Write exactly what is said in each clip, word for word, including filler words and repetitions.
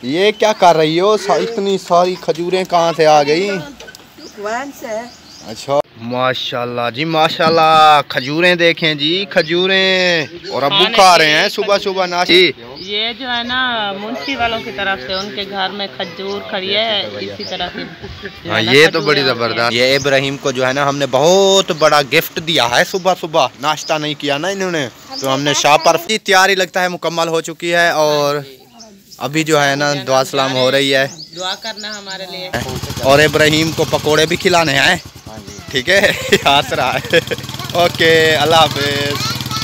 ये क्या कर रही हो? इतनी सारी खजूरें कहाँ से आ गई? वैन से। अच्छा माशाल्लाह जी माशाल्लाह, खजूरें देखें जी, खजूरें। और अब्बू खा रहे हैं सुबह सुबह नाश्ते। ये जो है ना मुंशी वालों की तरफ से उनके घर में खजूर खड़ी है, इसी तरह की। हाँ ये तो बड़ी ज़बरदस्त। ये इब्राहिम को जो है ना हमने बहुत बड़ा गिफ्ट दिया है। सुबह सुबह नाश्ता नहीं किया ना इन्होंने, तो हमने शाह पर की तैयारी लगता है मुकम्मल हो चुकी है। और अभी जो है ना दुआ सलाम हो रही है, दुआ करना हमारे लिए। और इब्राहिम को पकोड़े भी खिलाने हैं, ठीक है? हंस रहा है। ओके अल्लाह हाफिज।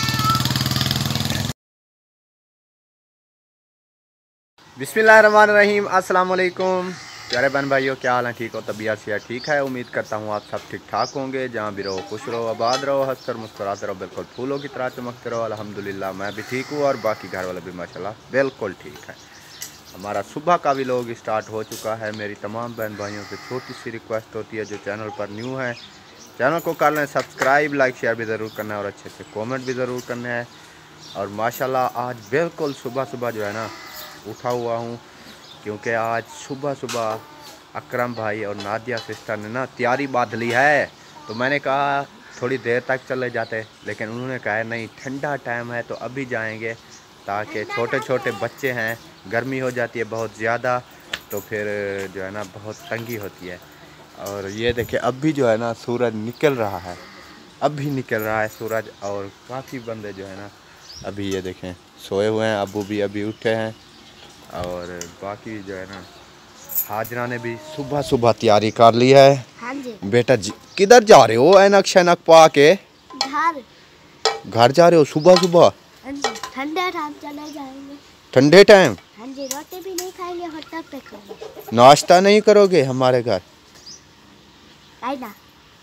बिस्मिल्लाहिर्रहमानिर्रहीम। अस्सलाम वालेकुम प्यारे बहन भाइयों, क्या हाल है? ठीक हो? तबीयत से ठीक है? उम्मीद करता हूँ आप सब ठीक ठाक होंगे। जहाँ भी रहो खुश रहो, आबाद रहो, हंसकर मुस्कुराते रहो, बिल्कुल फूलों की तरह चमकते रहो। अल्हम्दुलिल्लाह मैं भी ठीक हूँ और बाकी घर वाले भी माशाल्लाह बिल्कुल ठीक है। हमारा सुबह का भी लोग स्टार्ट हो चुका है। मेरी तमाम बहन भाइयों से छोटी सी रिक्वेस्ट होती है, जो चैनल पर न्यू है चैनल को कर लें सब्सक्राइब, लाइक शेयर भी ज़रूर करना है और अच्छे से कमेंट भी ज़रूर करना है। और माशाल्लाह आज बिल्कुल सुबह सुबह जो है ना उठा हुआ हूँ, क्योंकि आज सुबह सुबह अकरम भाई और नादिया सिस्टर ने ना तैयारी बांध ली है। तो मैंने कहा थोड़ी देर तक चले जाते, लेकिन उन्होंने कहा नहीं ठंडा टाइम है तो अभी जाएंगे, ताकि छोटे छोटे बच्चे हैं, गर्मी हो जाती है बहुत ज़्यादा, तो फिर जो है ना बहुत तंगी होती है। और ये देखिए अब भी जो है ना सूरज निकल रहा है, अब भी निकल रहा है सूरज। और काफ़ी बंदे जो है ना अभी ये देखें सोए हुए हैं, अबू भी अभी उठे हैं। और बाकी जो है ना हाजरा ने भी सुबह सुबह तैयारी कर ली है। हाँ जी। बेटा जी किधर जा रहे हो? ऐनक शैनक पा के घर घर जा रहे हो सुबह सुबह? हाँ जी, ठंडे टाइम चले जाएंगे। ठंडे टाइम? हाँ जी, रोटी भी नहीं खाएंगे, होटल पे खाएंगे। नाश्ता नहीं करोगे हमारे घर? आई ना।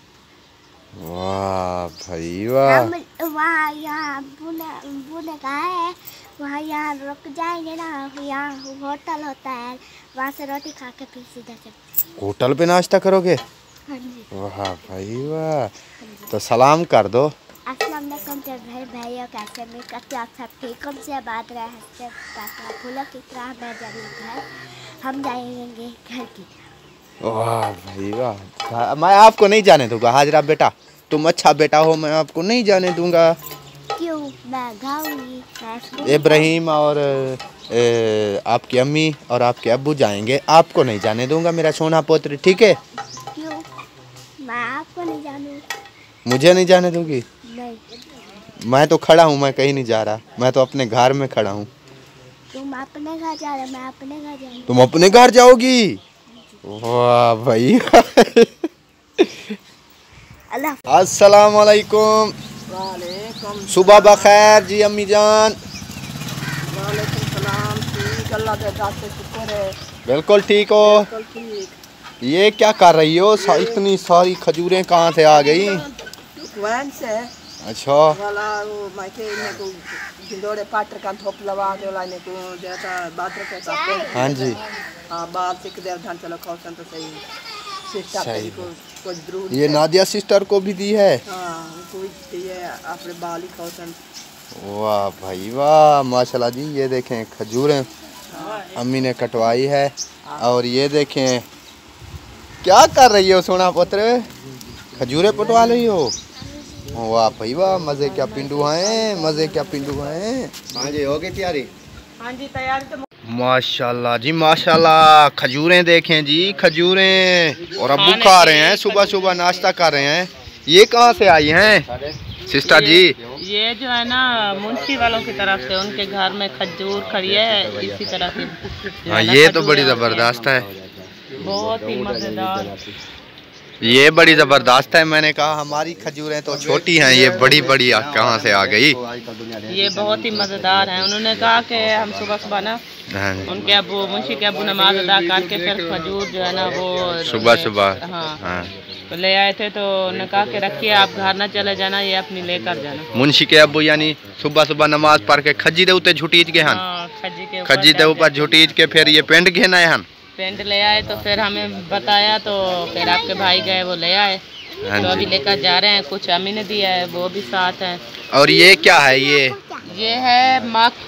वाह भाई वाह। हम वहाँ यहाँ अब्बू ने अब्बू ने कहा है वहाँ यहाँ रुक जाएंगे ना, यहाँ होटल होता है, वहाँ से रोटी खा के फिर सीधा चल। होटल पे नाश्ता करोगे? हाँ जी। वाह भाई वाह। तो सलाम कर दो। अस्सलाम वालेकुम भाई भाइयों, कैसे में करते आप सब ठीक? हमसे बात रहे हैं फूलों की तरह मैं घर, हम जाएंगे घर की। वाह भाई वाह। मैं आपको नहीं जाने दूंगा हाजरा बेटा, तुम अच्छा बेटा हो, मैं आपको नहीं जाने दूंगा। क्यों? मैं गाऊंगी। इब्राहिम और ए, आपकी अम्मी और आपके अब्बू जाएंगे, आपको नहीं जाने दूंगा मेरा सोना पुत्र, ठीक है? क्यों? मैं आपको नहीं जानू। मुझे नहीं जाने दूंगी? नहीं। मैं तो खड़ा हूँ, मैं कहीं नहीं जा रहा, मैं तो अपने घर में खड़ा हूँ। तुम अपने घर जा रहे, मैं अपने घर जाऊंगी। तुम अपने घर जाओगी? वाह भाई। अस्सलाम वालेकुम। वालेकुम सुबह बखैर जी अम्मी जान। वालेकुम सलाम। ठीक, अल्लाह के दाद से शुक्र है। बिल्कुल ठीक हो? बिल्कुल ठीक। ये क्या कर रही हो? इतनी सारी खजूरें कहाँ से आ गई? वैन से। अच्छा वाला वो मायके ने को गिंदोड़े पाटर का थोप लगा के वाला ने को जैसा बादर के साथ। हाँ जी। हाँ बाल से किधर धान चलो खाओ तो सही सिस्टर को कुछ जरूर। ये नादिया सिस्टर को भी दी है? हाँ कोई दिए अपने बाल ही खाओ सन। वाह भाई वाह माशाल्लाह जी। ये देखें खजूरें अम्मी ने कटवाई है। और ये देखें क्या कर रही हो सोना पुत्र? खजूरें पटवा रही हो? वाह भाई वाह, मज़े क्या पिंडू हैं, मज़े क्या पिंडू हैं। हाँ जी हो गई तैयारी? हाँ जी तैयारी तो माशाल्लाह जी माशाल्लाह, खजूरें देखें जी खजूरें। और अब्बू खा रहे हैं सुबह सुबह नाश्ता कर रहे हैं। ये कहाँ से आई हैं सिस्टर जी? ये जो है ना मुंशी वालों की तरफ से उनके घर में खजूर खड़ी है, इसी तरह की। हाँ ये तो बड़ी ज़बरदस्त है, बहुत ही मज़ेदार। ये बड़ी ज़बरदस्त है। मैंने कहा हमारी खजूरें तो छोटी हैं, ये बड़ी बड़ी कहाँ से आ गई? ये बहुत ही मज़ेदार है। उन्होंने कहा कि हम सुबह सुबह ना उनके अबू मुंशी के अबू नमाज अदा करके फिर खजूर जो है ना वो सुबह सुबह हाँ, हाँ तो ले आए थे। तो उन्होंने कहा कि रखिए आप घर ना चले जाना, ये अपनी लेकर जाना। मुंशी के अबू यानी सुबह सुबह नमाज पढ़ के खजी दे उते झुटीज के हन, खजी के खजी दे ऊपर झुटीज के फिर ये पेंट घेना है हन। पेंट ले आए तो फिर हमें बताया, तो फिर आपके भाई गए वो ले आए। तो अभी लेकर जा रहे हैं। कुछ अम्मी ने दिया है, वो भी साथ है। और ये क्या है? ये ये है माखी।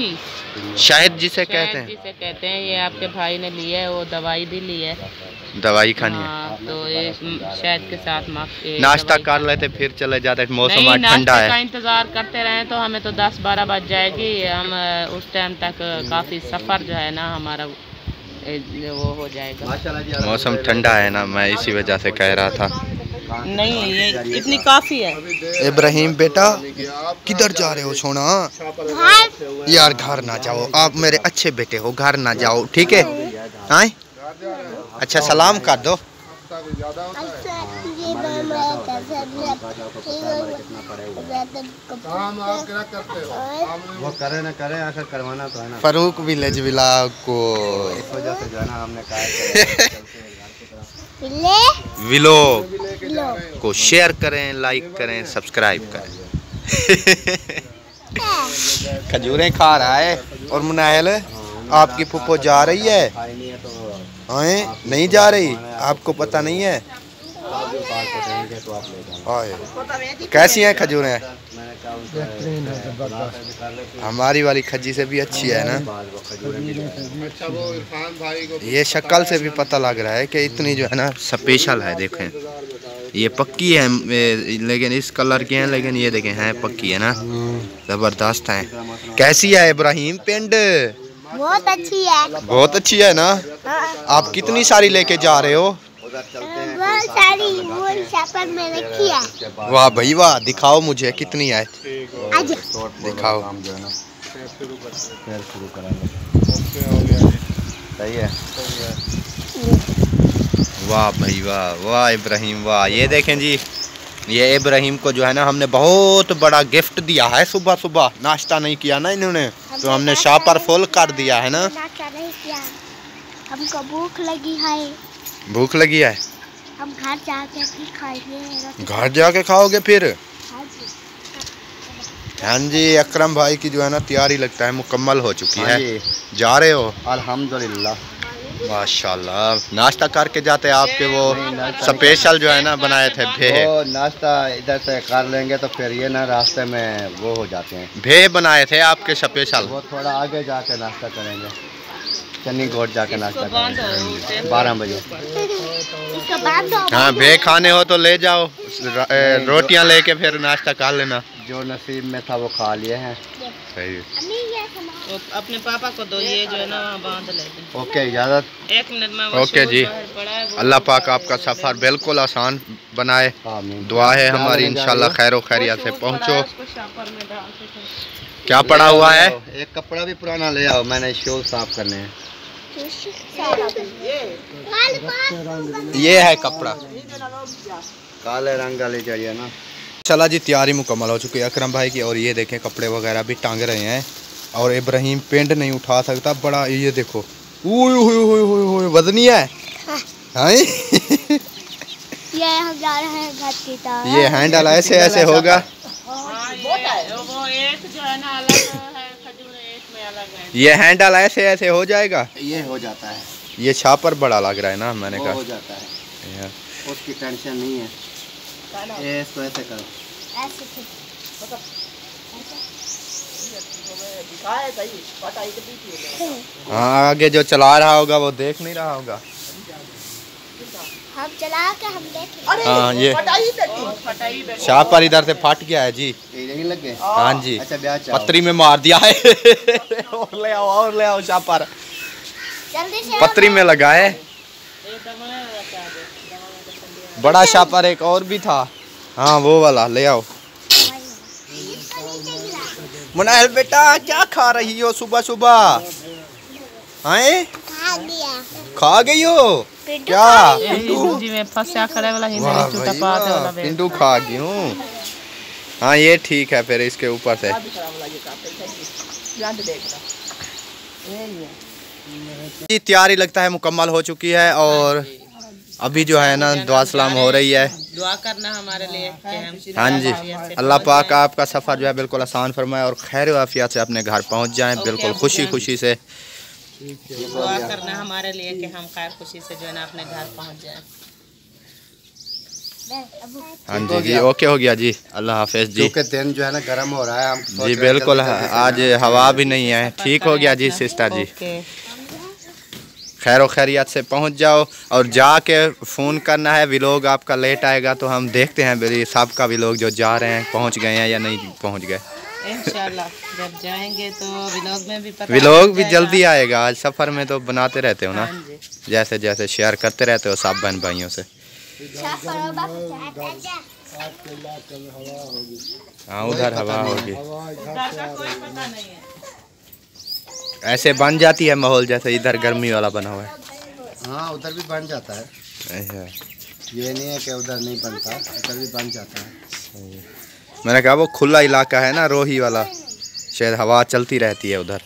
शहद जिसे कहते शहद हैं, जिसे कहते हैं, ये आपके भाई ने लिया है, वो दवाई भी ली है, दवाई खानी है। हाँ, तो ये शहद के साथ नाश्ता कर लेते फिर चले जाते, मौसम आज ठंडा नाश्ते का है। इंतजार करते रहे तो हमें तो दस बारह बज जाएगी, हम उस टाइम तक काफ़ी सफ़र जो है ना हमारा वो हो जाएगा। मौसम ठंडा है ना, मैं इसी वजह से कह रहा था। नहीं ये इतनी काफ़ी है। इब्राहिम बेटा किधर जा रहे हो सोना? यार घर ना जाओ, आप मेरे अच्छे बेटे हो, घर ना जाओ, ठीक है? हाँ अच्छा सलाम कर दो। वो करे ना करे, आखिर करवाना तो है ना। फरूक विलेज व्लॉग को इस वजह से जो है ना हमने कहा व्लॉग को शेयर करें, लाइक करें, सब्सक्राइब करें। खजूरें खा रहा है और मुनाहिल आपकी फुप्पो जा रही है, हाँ नहीं जा रही, आपको पता नहीं है? कैसी हैं खजूरें? हमारी वाली खजी से भी अच्छी है ना। ये शक्ल से भी पता लग रहा है कि इतनी जो है ना स्पेशल है। देखें ये पक्की है, लेकिन इस कलर की है, लेकिन ये देखें हैं पक्की है ना, जबरदस्त है। कैसी है इब्राहिम पिंड? बहुत अच्छी है। बहुत अच्छी है ना। आप कितनी सारी लेके जा रहे हो? बहुत सारी वो शपर में रखी है। वाह भाई वाह, दिखाओ मुझे कितनी है, दिखाओ। सही है। वाह भाई वाह, वाह इब्राहिम वाह। ये देखें जी, ये इब्राहिम को जो है ना हमने बहुत बड़ा गिफ्ट दिया है। सुबह सुबह नाश्ता नहीं किया ना इन्होंने, तो हमने शापर फुल कर दिया है ना। नाश्ता नहीं किया, हमको भूख लगी है। भूख लगी है, हम घर जाके फिर खाएंगे। घर जाके खाओगे फिर? हाँ जी, अकरम भाई की जो है ना तैयारी लगता है मुकम्मल हो चुकी है। जा रहे हो? अल्हम्दुलिल्लाह माशाल्लाह। नाश्ता करके जाते हैं आपके वो स्पेशल जो है ना बनाए थे भे। वो नाश्ता इधर से कर लेंगे तो फिर ये ना रास्ते में वो हो जाते हैं। भे बनाए थे आपके स्पेशल। वो थोड़ा आगे जाके नाश्ता करेंगे, चन्नी गोट जाके नाश्ता करेंगे बारह बजे। हाँ भे खाने हो तो ले जाओ, रोटियां लेके फिर नाश्ता कर लेना। जो नसीब में था वो खा लिए हैं। सही है। तो अपने पापा को दो, ये जो है ना वहाँ बांध लेंगे। ओके इजाज़त। एक मिनट में। ओके जी, अल्लाह पाक आपका सफ़र बिल्कुल आसान बनाए। दुआ है हमारी, इंशाल्लाह खैर व खैरियत से पहुँचो। क्या पड़ा हुआ है? एक कपड़ा भी पुराना ले आओ, मैंने शूज साफ करने हैं। ये है कपड़ा, काले रंग का ले चाहिए ना। चला जी, तैयारी मुकम्मल हो चुकी है अकरम भाई की। और ये देखें कपड़े वगैरह भी टांग रहे हैं। और इब्राहिम पेंट नहीं उठा सकता, बड़ा ये देखो, ओए ओए ओए ओए ओए वजनी है। हाँ ये हम जा रहे हैं घर की तरफ। ये हैंडल ऐसे ऐसे होगा। वो एक जो है ना अलग है, खजूर एक में अलग है। ये हैंडल ऐसे ऐसे हो जाएगा। ये हो जाता है। ये छापर बड़ा लग रहा है ना, मैंने वो कहा हो जाता है, उसकी टेंशन नहीं है। ये इसको ऐसे करो, ऐसे हाँ आगे जो चला रहा होगा वो देख नहीं रहा होगा। हम चला के हम देखें। हाँ ये छापर इधर से फट गया है जी। यही लग गए। हाँ जी, अच्छा ब्याह चाहो। पत्थरी में मार दिया है। और ले आओ और ले आओ छापर, जल्दी से पत्थरी में लगा है। बड़ा छापर एक और भी था, हाँ वो वाला ले आओ। मुनाहिल बेटा क्या खा रही हो सुबह सुबह? हैं खा दिया। खा गई हो क्या? पिंटू जी में फंसा खड़े वाला ही वाह नहीं छूटा भाई पाते वाला वाह, बे। पिंटू खा गई हूँ। हाँ ये ठीक है, फिर इसके ऊपर से जी तैयारी लगता है मुकम्मल हो चुकी है। और अभी जो है ना दुआ सलाम हो रही है। दुआ करना हमारे लिए कि हम हाँ जी, अल्लाह पाक आपका सफ़र जो है बिल्कुल आसान फरमाए और खैर आफियत से अपने घर पहुंच जाएं बिल्कुल खुशी खुशी से। दुआ करना हमारे लिए कि हम खैर खुशी से जो है ना अपने घर पहुंच जाएं। हाँ जी जी ओके हो गया जी, अल्लाह हाफिज जी। क्योंकि दिन जो है ना गर्म हो रहा है, हम जी बिल्कुल, आज हवा भी नहीं है। ठीक हो गया जी सिस्टर जी, खैर खैरियत से पहुंच जाओ और जाके फ़ोन करना है। व्लॉग आपका लेट आएगा तो हम देखते हैं मेरी साहब का व्लॉग जो जा रहे हैं पहुंच गए हैं या नहीं पहुंच गए। इंशाल्लाह जब जाएंगे तो व्लॉग में भी पता व्लॉग भी जल्दी आएगा। आज सफ़र में तो बनाते रहते हो ना, हाँ जी। जैसे जैसे शेयर करते रहते हो सब बहन भाइयों से। हाँ उधर हवा होगी, ऐसे बन जाती है माहौल जैसे इधर गर्मी वाला बना हुआ है। हाँ उधर भी बन जाता है, ये नहीं है कि उधर नहीं बनता, उधर भी बन जाता है। मैंने कहा वो खुला इलाका है ना रोही वाला, शायद हवा चलती रहती है उधर।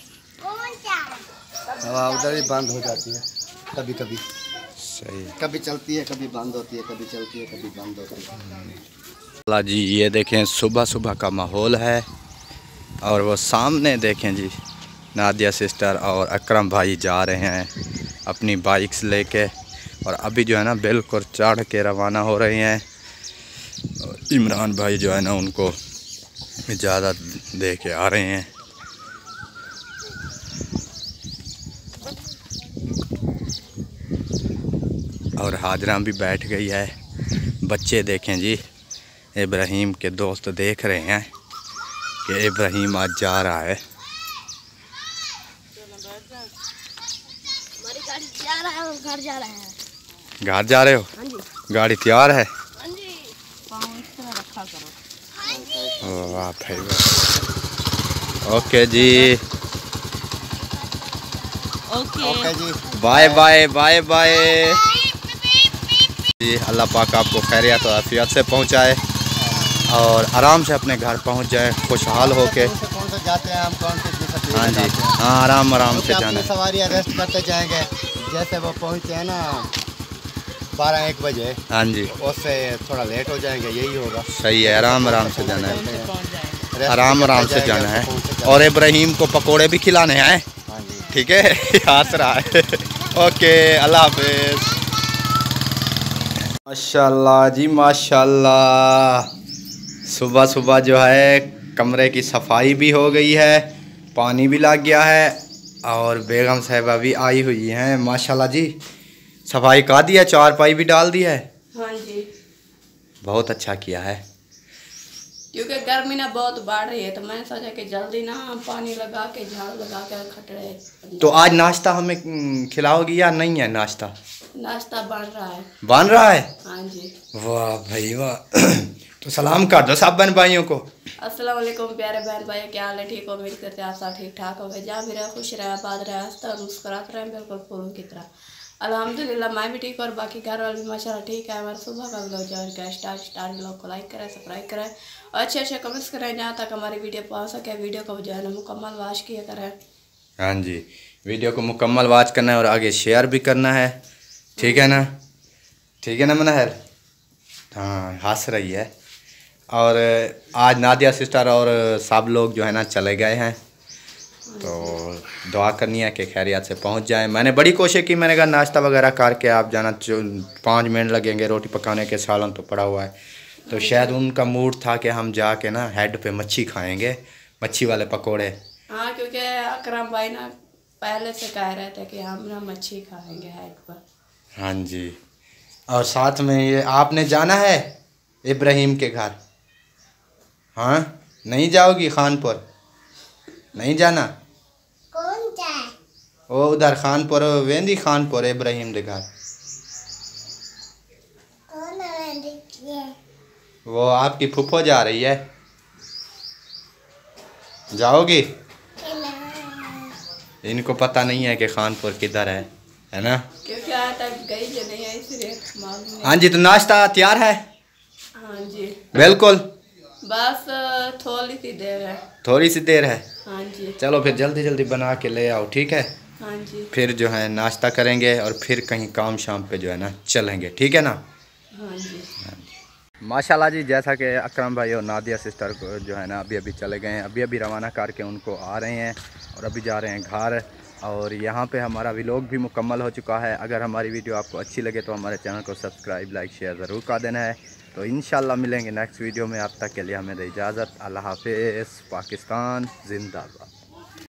हवा उधर भी बंद हो जाती है कभी कभी, सही, कभी चलती है कभी बंद होती है, कभी चलती है कभी बंद होती है। अल्लाह जी ये देखें सुबह सुबह का माहौल है और वो सामने देखें जी नादिया सिस्टर और अकरम भाई जा रहे हैं अपनी बाइक्स लेके और अभी जो है ना बिल्कुल चढ़ के रवाना हो रहे हैं। और इमरान भाई जो है ना उनको इजाज़त दे के आ रहे हैं। और हाजरा भी बैठ गई है। बच्चे देखें जी, इब्राहिम के दोस्त देख रहे हैं कि इब्राहिम आज जा रहा है। हमारी गाड़ी जा रहा है, घर जा रहा है। घर जा रहे हो? हाँ जी। गाड़ी तैयार है? हाँ जी। पाँव इस तरह रखा करो। ओ वाह भाई वाह। ओके जी, ओके ओके जी, बाय बाय बाय बाय जी। अल्लाह पाक आपको खैरियत और आफियत से पहुंचाए और आराम से अपने घर पहुंच जाए खुशहाल होके। कौन से कौन से जाते हैं हम, कौन से किस हाँ जी हाँ, आराम आराम से जाना है। सवारी रेस्ट करते जाएंगे, जैसे वो पहुंचते हैं ना बारह एक बजे, हाँ जी उससे थोड़ा लेट हो जाएंगे, यही होगा। सही है, आराम आराम से जाना है, पहुँच जाएंगे। आराम आराम से जाना है। और इब्राहिम को पकोड़े भी खिलाने हैं, हाँ जी ठीक है। हंस रहा है। ओके अल्लाह हाफिज। माशाल्लाह जी माशाल्लाह, सुबह सुबह जो है कमरे की सफाई भी हो गई है, पानी भी लग गया है और बेगम साहिबा भी आई हुई हैं माशाल्लाह जी। सफाई कर दी है, चारपाई भी डाल दी है। हाँ जी, बहुत अच्छा किया है। क्योंकि गर्मी ना बहुत बढ़ रही है तो मैंने सोचा कि जल्दी ना पानी लगा के झाड़ू लगा के खटरे। तो आज नाश्ता हमें हम्म, खिलाओगी या नहीं है? नाश्ता नाश्ता बन रहा है। बन रहा है? हाँ जी। वाह भाई वाह। तो सलाम कर दो सब बहन भाइयों को। अस्सलाम वालेकुम प्यारे बहन भाई, क्या हाल है? ठीक हो? उम्मीद करते हैं आप सब ठीक ठाक हो गए। जहाँ भी रहे खुश रहे, आबाद रहे, हंसते और मुस्कुराते रहे, बिल्कुल फूलों की तरह। अल्हम्दुलिल्लाह मैं भी ठीक और बाकी घर वाले भी माशाल्लाह ठीक है। हमारा सुबह का व्लॉग जो है स्टार स्टार व्लॉग को लाइक करें, सब्सक्राइब करें और अच्छे अच्छे कमेंट्स करें जहाँ तक हमारी वीडियो पहुँच सके। वीडियो को जो है ना मुकम्मल वॉच किया करें। हाँ जी, वीडियो को मुकम्मल वॉच करना है और आगे शेयर भी करना है, ठीक है ना? ठीक है ना मनहर? हाँ हंस रही है। और आज नादिया सिस्टर और सब लोग जो है ना चले गए हैं, तो दुआ करनी है कि खैरियत से पहुंच जाएं। मैंने बड़ी कोशिश की, मैंने कहा नाश्ता वगैरह करके आप जाना, पाँच मिनट लगेंगे रोटी पकाने के, सालन तो पड़ा हुआ है। तो शायद उनका मूड था कि हम जाके ना हेड पे मच्छी खाएंगे, मच्छी वाले पकोड़े। हाँ, क्योंकि अकरम भाई ना पहले से कह रहे थे कि हम ना मच्छी खाएंगे हेड पर। हाँ जी, और साथ में ये आपने जाना है इब्राहिम के घर? हाँ नहीं जाओगी खानपुर? नहीं जाना? कौन जाए? वो उधर खानपुर वेंदी खानपुर इब्राहिम के घर। कौन है? वो आपकी फूफो जा रही है, जाओगी? इनको पता नहीं है कि खानपुर किधर है, है ना? क्योंकि आज तक गई जो नहीं है इसलिए मालूम नहीं। हाँ जी, तो नाश्ता तैयार है? हाँ जी बिल्कुल, बस थोड़ी सी देर है। थोड़ी सी देर है? हाँ जी। चलो फिर जल्दी जल्दी बना के ले आओ, ठीक है? हाँ जी। फिर जो है नाश्ता करेंगे और फिर कहीं काम शाम पे जो है ना चलेंगे, ठीक है ना? हाँ जी। माशाल्लाह जी, जैसा कि अकरम भाई और नादिया सिस्टर को जो है ना अभी अभी चले गए हैं, अभी अभी रवाना करके उनको आ रहे हैं और अभी जा रहे हैं घर। और यहाँ पे हमारा व्लॉग भी मुकम्मल हो चुका है। अगर हमारी वीडियो आपको अच्छी लगे तो हमारे चैनल को सब्सक्राइब लाइक शेयर ज़रूर कर देना है तो इंशाल्लाह मिलेंगे नेक्स्ट वीडियो में। अब तक के लिए हमें दे इजाज़त। अल्लाह हाफिज़। पाकिस्तान जिंदाबाद।